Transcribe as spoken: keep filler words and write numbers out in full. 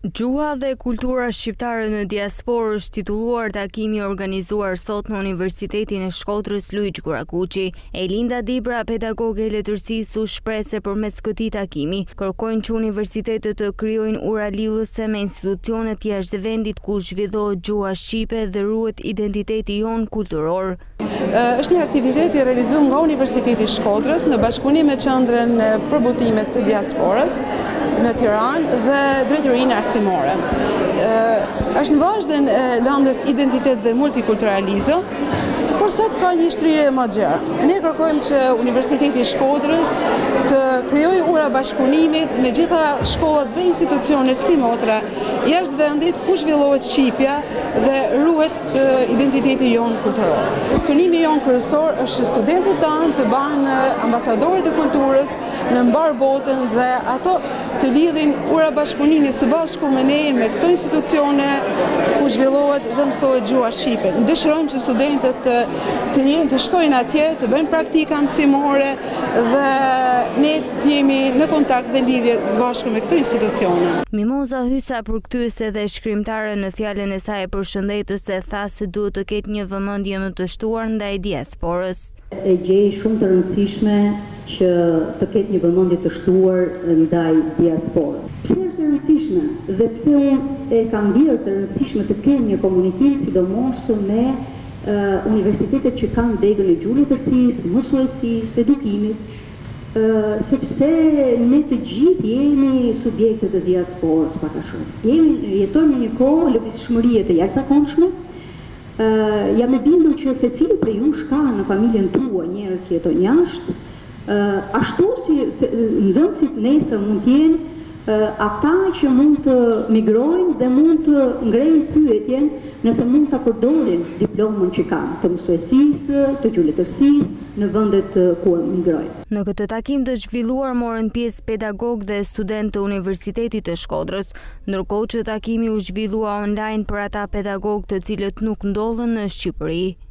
Gjuha dhe kultura shqiptare në diasporë është titulluar takimi organizuar sot në Universitetin e Shkodrës Luigjë Gurakuqi. Elinda Dibra, pedagoge e letërsisë, u shpreh se përmes këtij takimi kërkojnë që universitetet të krijojnë ura lidhëse me institucionet jashtë vendit ku zhvillohet gjuha shqipe dhe ruhet identiteti jon kulturor. Është një aktivitet i realizuar nga Universiteti i Shkodrës në bashkëpunim me Qendrën e Përballtimit të Diasporës në Tiranë dhe Drejtorinë Arsimore. Është në vazhdim e lëndës Identitet dhe Multikulturalizëm, por sot ka një shtrirje më gjerë. Ne kërkojmë që Universiteti i Shkodrës të krijojë ura bashkëpunimit me gjitha shkollat dhe institucionet si motra jashtë vendit ku zhvillohet shqipja dhe ruhet identiteti jon kulturor. Synimi jon kryesor është që studentët tanë të banë ambasadorë të kulturës në mbar botën dhe ato të lidhin ura bashkëpunimi së bashku me ne, me këto institucione ku zhvillohet dhe mësohet gjuha shqipe. Dëshirojmë që studentët të, të jenë të shkojnë atje, të bëjnë praktika mësimore dhe ne të jemi në kontakt dhe lidhje së bashku me këto institucione. Mimoza Hysa, përkthyese dhe shkrimtare, në fjalën e saj përshëndetëse tha se duhet të ketë një vëmendje më të shtuar ndaj diasporës. E gjej shumë të rëndësishme që të ketë një vëmendje të shtuar ndaj diasporës. Pse është e rëndësishme dhe pse unë e kam bërë të rëndësishme të kemë një komunikim sidomos me uh, universitetet që kanë degën e gjuhës letërsisë, mësuesisë, edukimit, uh, sepse ne të gjithë jemi subjekte të diasporës pak a shumë. Jemi jetojmë në një kohë lëvizshmërie të jashtëzakonshme. Uh, jam e bindur që secili prej jush ka në familjen tuaj njerëz që jetojnë jashtë, uh, ashtu si se, nxënësit nesër mund të jenë uh, ata që mund të migrojnë dhe mund të ngrejnë pyetjen nëse mund ta përdorin diplomën që kanë të mësuesisë, të gjuhëletërsisë në vendet ku migrojnë. Në këtë takim të zhvilluar morën pjesë pedagog dhe student të Universitetit të Shkodrës, ndërkohë që takimi u zhvillua online për ata pedagog të cilët nuk ndodhen në Shqipëri.